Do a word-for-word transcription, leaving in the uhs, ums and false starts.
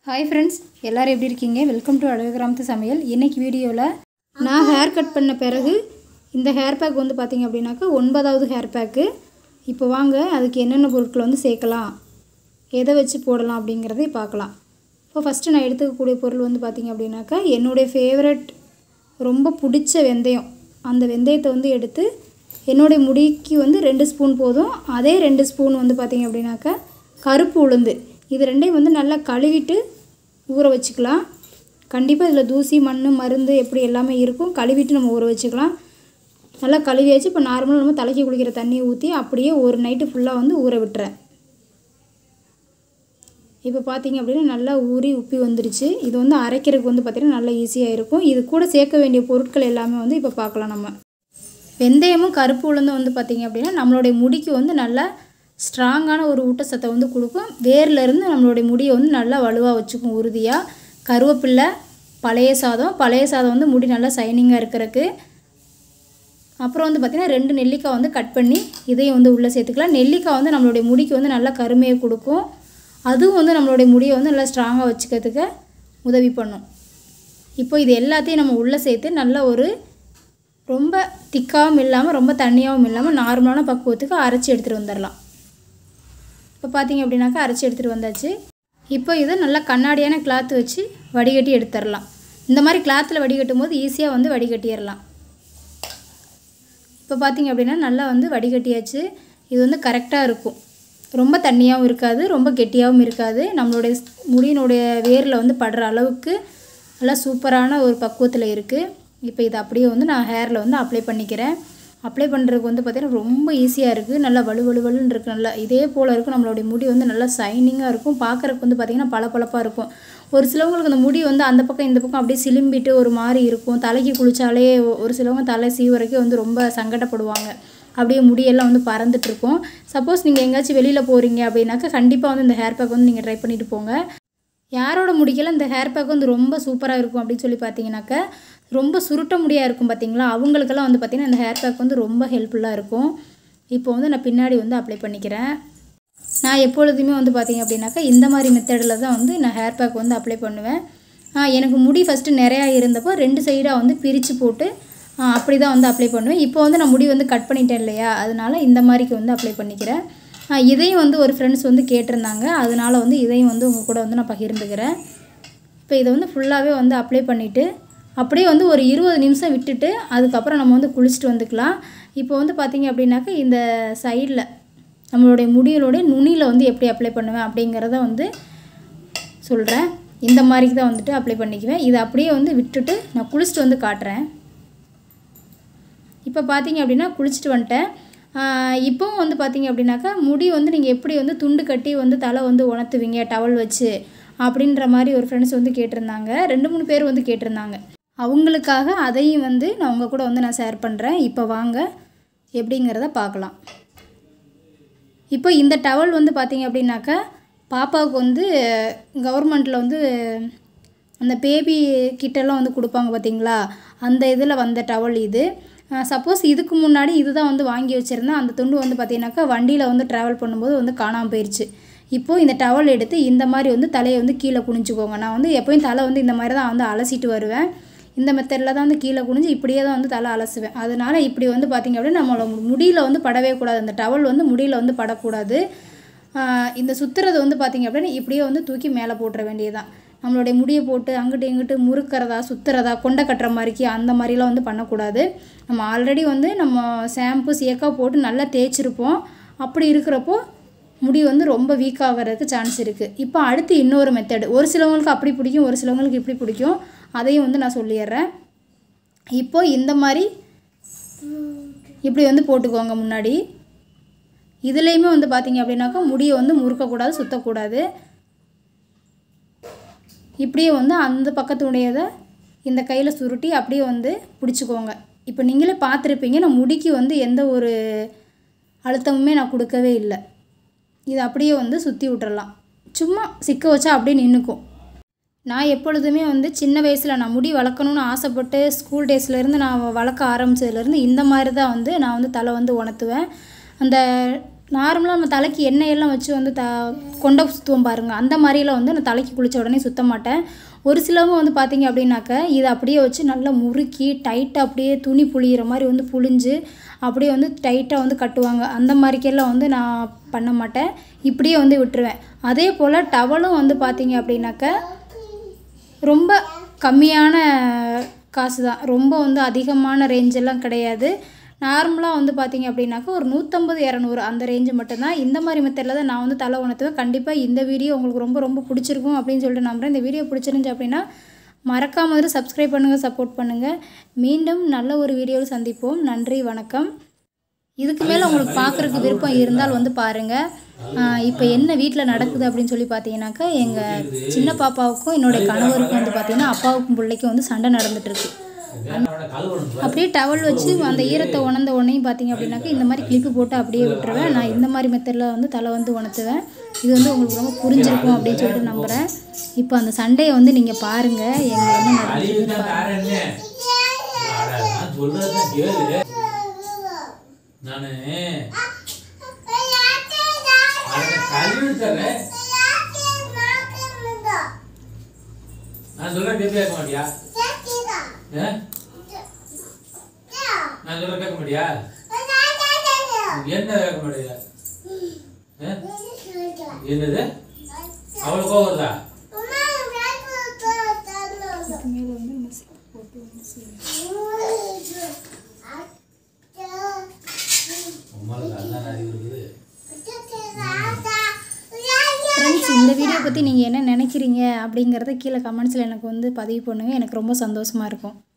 Hi friends, எல்லாரும் எப்படி இருக்கீங்க? வெல்கம் டு அழகு கிராமத்து சமையல். இன்னைக்கு வீடியோல நான் ஹேர் கட் பண்ண பிறகு இந்த ஹேர் பேக் வந்து பாத்தீங்க அப்படினாக்க ஒன்பதாவது ஹேர் பேக். இப்போ வாங்க அதுக்கு என்னென்ன பொருட்கள் வந்து சேர்க்கலாம், எதை வச்சு போடலாம் அப்படிங்கறதை பார்க்கலாம். இப்போ ஃபர்ஸ்ட் நான் எடுத்துக்கக்கூடிய பொருள் வந்து பாத்தீங்க அப்படினாக்க என்னோட ஃபேவரட் ரொம்ப பிடிச்ச வெந்தயம். அந்த வெந்தயத்தை வந்து எடுத்து என்னோட முடிக்கு வந்து ரெண்டு ஸ்பூன் போதும். அதே ரெண்டு ஸ்பூன் வந்து பாத்தீங்க அப்படினாக்க கருப்பு உளுந்து. இது ரெண்டையும் வந்து நல்லா கழுவிட்டு ஊற வச்சுக்கலாம். கண்டிப்பாக இதில் தூசி மண் மருந்து எப்படி எல்லாமே இருக்கும். கழுவிட்டு நம்ம ஊற வச்சுக்கலாம். நல்லா கழுவியாச்சு. இப்போ நார்மலாக நம்ம தலைக்கு குளிக்கிற தண்ணியை ஊற்றி அப்படியே ஒரு நைட்டு ஃபுல்லாக வந்து ஊற விட்டுறேன். இப்போ பார்த்தீங்க அப்படின்னா நல்லா ஊறி உப்பி வந்துருச்சு. இது வந்து அரைக்கிறதுக்கு வந்து பார்த்திங்கன்னா நல்லா ஈஸியாக இருக்கும். இது கூட சேர்க்க வேண்டிய பொருட்கள் எல்லாமே வந்து இப்போ பார்க்கலாம். நம்ம வெந்தயமும் கருப்பு உளுந்தும் வந்து பார்த்திங்க அப்படின்னா நம்மளுடைய முடிக்கு வந்து நல்லா ஸ்ட்ராங்கான ஒரு ஊட்டச்சத்தை வந்து கொடுக்கும். வேர்லேருந்து நம்மளுடைய முடியை வந்து நல்லா வலுவாக வச்சுக்கும் உறுதியாக. கருவேப்பில்லை, பழைய சாதம் பழைய சாதம் வந்து முடி நல்லா சைனிங்காக இருக்கிறதுக்கு. அப்புறம் வந்து பார்த்திங்கன்னா ரெண்டு நெல்லிக்காய் வந்து கட் பண்ணி இதையும் வந்து உள்ளே சேர்த்துக்கலாம். நெல்லிக்காய் வந்து நம்மளுடைய முடிக்கு வந்து நல்லா கருமையை கொடுக்கும். அதுவும் வந்து நம்மளுடைய முடியை வந்து நல்லா ஸ்ட்ராங்காக வச்சுக்கிறதுக்கு உதவி பண்ணும். இப்போ இது எல்லாத்தையும் நம்ம உள்ளே சேர்த்து நல்லா ஒரு ரொம்ப திக்காகவும் இல்லாமல் ரொம்ப தண்ணியாகவும் இல்லாமல் நார்மலான பக்குவத்துக்கு அரைச்சி எடுத்துகிட்டு வந்துடலாம். இப்போ பார்த்தீங்க அப்படின்னாக்கா அரைச்சி எடுத்துகிட்டு வந்தாச்சு. இப்போ இதை நல்லா கண்ணாடியான கிளாத்து வச்சு வடிகட்டி எடுத்துடலாம். இந்த மாதிரி கிளாத்தில் வடிகட்டும் போது ஈஸியாக வந்து வடிகட்டிடலாம். இப்போ பார்த்தீங்க அப்படின்னா நல்லா வந்து வடிகட்டியாச்சு. இது வந்து கரெக்டாக இருக்கும். ரொம்ப தண்ணியாகவும் இருக்காது, ரொம்ப கெட்டியாகவும் இருக்காது. நம்மளுடைய முடியினுடைய வேரில் வந்து படுற அளவுக்கு நல்லா சூப்பரான ஒரு பக்குவத்தில் இருக்குது. இப்போ இதை அப்படியே வந்து நான் ஹேரில் வந்து அப்ளை பண்ணிக்கிறேன். அப்ளை பண்ணுறதுக்கு வந்து பார்த்திங்கன்னா ரொம்ப ஈஸியாக இருக்குது. நல்லா வலு வலுவலுன்னு இருக்குது. நல்லா இதே போல் இருக்கும். நம்மளுடைய முடி வந்து நல்லா சைனிங்காக இருக்கும். பார்க்குறதுக்கு வந்து பார்த்திங்கன்னா பளபளப்பாக இருக்கும். ஒரு சிலவங்களுக்கு அந்த முடி வந்து அந்த பக்கம் இந்த பக்கம் அப்படியே சிலும்பிட்டு ஒரு மாதிரி இருக்கும். தலைக்கு குளித்தாலே ஒரு சிலவங்க தலை சீவரைக்கும் வந்து ரொம்ப சங்கடப்படுவாங்க. அப்படியே முடியெல்லாம் வந்து பறந்துட்டுருக்கும். சப்போஸ் நீங்கள் எங்கேயாச்சும் வெளியில் போகிறீங்க அப்படின்னாக்கா கண்டிப்பாக வந்து இந்த ஹேர் பேக் வந்து நீங்கள் ட்ரை பண்ணிவிட்டு போங்க. யாரோட முடிக்கெல்லாம் இந்த ஹேர் பேக் வந்து ரொம்ப சூப்பராக இருக்கும் அப்படின்னு சொல்லி பார்த்தீங்கன்னாக்கா ரொம்ப சுருட்ட முடியாக இருக்கும் பார்த்தீங்களா, அவங்களுக்கெல்லாம் வந்து பார்த்திங்கன்னா இந்த ஹேர் பேக் வந்து ரொம்ப ஹெல்ப்ஃபுல்லாக இருக்கும். இப்போ வந்து நான் பின்னாடி வந்து அப்ளை பண்ணிக்கிறேன். நான் எப்பொழுதுமே வந்து பார்த்திங்க அப்படின்னாக்கா இந்த மாதிரி மெத்தடில் தான் வந்து நான் ஹேர் பேக் வந்து அப்ளை பண்ணுவேன். எனக்கு முடி ஃபஸ்ட்டு நிறையா இருந்தப்போ ரெண்டு சைடாக வந்து பிரித்து போட்டு அப்படி தான் வந்து அப்ளை பண்ணுவேன். இப்போ வந்து நான் முடி வந்து கட் பண்ணிட்டேன் இல்லையா, அதனால் இந்த மாதிரிக்கு வந்து அப்ளை பண்ணிக்கிறேன். இதையும் வந்து ஒரு ஃப்ரெண்ட்ஸ் வந்து கேட்டிருந்தாங்க. அதனால் வந்து இதையும் வந்து உங்கள் கூட வந்து நான் பகிர்ந்துக்கிறேன். இப்போ இதை வந்து ஃபுல்லாகவே வந்து அப்ளை பண்ணிவிட்டு அப்படியே வந்து ஒரு இருபது நிமிஷம் விட்டுட்டு அதுக்கப்புறம் நம்ம வந்து குளிச்சுட்டு வந்துக்கலாம். இப்போ வந்து பார்த்திங்க அப்படின்னாக்கா இந்த சைடில் நம்மளுடைய முடிகளுடைய நுனியில் வந்து எப்படி அப்ளை பண்ணுவேன் அப்படிங்கிறத வந்து சொல்கிறேன். இந்த மாதிரிக்கு தான் வந்துட்டு அப்ளை பண்ணிக்குவேன். இதை அப்படியே வந்து விட்டுட்டு நான் குளிச்சுட்டு வந்து காட்டுறேன். இப்போ பார்த்தீங்க அப்படின்னா குளிச்சுட்டு வந்துட்டேன். இப்போவும் வந்து பார்த்திங்க அப்படின்னாக்கா முடி வந்து நீங்கள் எப்படி வந்து துண்டு கட்டி வந்து தலை வந்து உணர்த்துவீங்க டவல் வச்சு அப்படின்ற மாதிரி ஒரு ஃப்ரெண்ட்ஸ் வந்து கேட்டிருந்தாங்க. ரெண்டு மூணு பேர் வந்து கேட்டிருந்தாங்க. அவங்களுக்காக அதையும் வந்து நான் உங்கள் கூட வந்து நான் ஷேர் பண்ணுறேன். இப்போ வாங்க எப்படிங்கிறத பார்க்கலாம். இப்போ இந்த டவல் வந்து பார்த்திங்க அப்படின்னாக்கா பாப்பாவுக்கு வந்து கவர்மெண்ட்டில் வந்து அந்த பேபி கிட்டெல்லாம் வந்து கொடுப்பாங்க பார்த்திங்களா, அந்த இதில் வந்த டவல் இது. சப்போஸ் இதுக்கு முன்னாடி இது தான் வந்து வாங்கி வச்சுருந்தேன். அந்த துண்டு வந்து பார்த்திங்கனாக்கா வண்டியில் வந்து ட்ராவல் பண்ணும்போது வந்து காணாமல் போயிடுச்சு. இப்போது இந்த டவல் எடுத்து இந்த மாதிரி வந்து தலையை வந்து கீழே குனிஞ்சுக்கோங்க. நான் வந்து எப்போயும் தலை வந்து இந்த மாதிரி தான் வந்து அலசிட்டு வருவேன். இந்த மெத்தடில் தான் வந்து கீழே குனிஞ்சு இப்படியே தான் வந்து தலை அலசுவேன். அதனால் இப்படி வந்து பார்த்திங்க அப்படின்னா நம்மளோட முடியில் வந்து படவே கூடாது. அந்த டவல் வந்து முடியில் வந்து படக்கூடாது. இந்த சுற்றுறது வந்து பார்த்திங்க அப்படின்னா இப்படியே வந்து தூக்கி மேலே போட்டுற வேண்டியதுதான். நம்மளுடைய முடியை போட்டு அங்கிட்டு இங்கிட்டு முறுக்கிறதா சுற்றுறதா கொண்டை கட்டுற மாதிரிக்கு அந்த மாதிரிலாம் வந்து பண்ணக்கூடாது. நம்ம ஆல்ரெடி வந்து நம்ம ஷாம்பு சேக்காக போட்டு நல்லா தேய்ச்சிருப்போம். அப்படி இருக்கிறப்போ முடி வந்து ரொம்ப வீக் ஆகிறதுக்கு சான்ஸ் இருக்குது. இப்போ அடுத்து இன்னொரு மெத்தடு. ஒரு சிலவங்களுக்கு அப்படி பிடிக்கும், ஒரு சிலவங்களுக்கு இப்படி பிடிக்கும். அதையும் வந்து நான் சொல்லிடுறேன். இப்போது இந்த மாதிரி இப்படி வந்து போட்டுக்கோங்க முன்னாடி. இதுலேயுமே வந்து பார்த்திங்க அப்படின்னாக்கா முடியை வந்து முறுக்கக்கூடாது, சுற்றக்கூடாது. இப்படியே வந்து அந்த பக்கத்துடையதை இந்த கையில் சுருட்டி அப்படியே வந்து பிடிச்சிக்கோங்க. இப்போ நீங்களே பார்த்துருப்பீங்க, நான் முடிக்கு வந்து எந்த ஒரு அழுத்தமுமே நான் கொடுக்கவே இல்லை. இது அப்படியே வந்து சுற்றி விட்டுறலாம். சும்மா சிக்க வச்சா அப்படியே நின்றுக்கும். நான் எப்பொழுதுமே வந்து சின்ன வயசில் நான் முடி வளர்க்கணுன்னு ஆசைப்பட்டு ஸ்கூல் டேஸ்லேருந்து நான் வளர்க்க ஆரம்பித்ததுலேருந்து இந்த மாதிரி தான் வந்து நான் வந்து தலை வந்து உணர்த்துவேன். அந்த நார்மலாக நம்ம தலைக்கு எண்ணெயெல்லாம் வச்சு வந்து த கொண்டை சுற்றுவோம் பாருங்கள், அந்த மாதிரிலாம் வந்து நான் தலைக்கு குளித்த உடனே சுற்ற மாட்டேன். ஒரு சிலவங்க வந்து பார்த்திங்க அப்படின்னாக்க இதை அப்படியே வச்சு நல்லா முறுக்கி டைட்டாக அப்படியே துணி புளிகிற மாதிரி வந்து புளிஞ்சு அப்படியே வந்து டைட்டாக வந்து கட்டுவாங்க. அந்த மாதிரிக்கெல்லாம் வந்து நான் பண்ண மாட்டேன், இப்படியே வந்து விட்டுருவேன். அதே போல் டவலும் வந்து பார்த்திங்க அப்படின்னாக்க ரொம்ப கம்மியான காசு தான், ரொம்ப வந்து அதிகமான ரேஞ்செல்லாம் கிடையாது. நார்மலாக வந்து பார்த்திங்க அப்படின்னாக்கா ஒரு நூற்றம்பது இரநூறு அந்த ரேஞ்சு மட்டும்தான். இந்த மாதிரி மெத்தடில் தான் நான் வந்து தலை உணர்த்துவேன். கண்டிப்பாக இந்த வீடியோ உங்களுக்கு ரொம்ப ரொம்ப பிடிச்சிருக்கும் அப்படின்னு சொல்லிட்டு நம்புகிறேன். இந்த வீடியோ பிடிச்சிருந்துச்சு அப்படின்னா மறக்காமல் வந்து சப்ஸ்கிரைப் பண்ணுங்கள், சப்போர்ட் பண்ணுங்கள். மீண்டும் நல்ல ஒரு வீடியோவில் சந்திப்போம். நன்றி, வணக்கம். இதுக்கு மேலே உங்களுக்கு பார்க்குறதுக்கு விருப்பம் இருந்தால் வந்து பாருங்கள். இப்போ என்ன வீட்டில் நடக்குது அப்படின்னு சொல்லி பார்த்தீங்கன்னாக்கா எங்கள் சின்ன பாப்பாவுக்கும் என்னுடைய கணவருக்கும் வந்து பார்த்திங்கன்னா அப்பாவுக்கும் பிள்ளைக்கும் வந்து சண்டை நடந்துகிட்ருக்கு. அப்படியே டவல் வச்சு அந்த ஈரத்தை உணர்ந்த உடனே பார்த்திங்க அப்படின்னாக்கா இந்த மாதிரி கிளிப்பு போட்டு அப்படியே விட்டுருவேன். நான் இந்த மாதிரி மெத்தடில் வந்து தலை வந்து உணர்த்துவேன். இது வந்து உங்களுக்கு ரொம்ப புரிஞ்சிருக்கும் அப்படின்னு சொல்லிட்டு நம்புகிறேன். இப்போ அந்த சண்டையை வந்து நீங்கள் பாருங்கள், எங்கள் என்ன நடக்குதுன்னு பாருங்கள். நான் சொல்ல கேட்க மாட்டியா? நான் சொல்ல கேட்க மாட்டியா? என்ன கேட்க மாட்டியா? என்னது அவ்வளவு கோவம் வருதா? ஃப்ரெண்ட்ஸ், இந்த வீடியோ பற்றி நீங்கள் என்ன நினைக்கிறீங்க அப்படிங்கிறத கீழே கமெண்ட்ஸில் எனக்கு வந்து பதிவு பண்ணுங்கள். எனக்கு ரொம்ப சந்தோஷமாக இருக்கும்.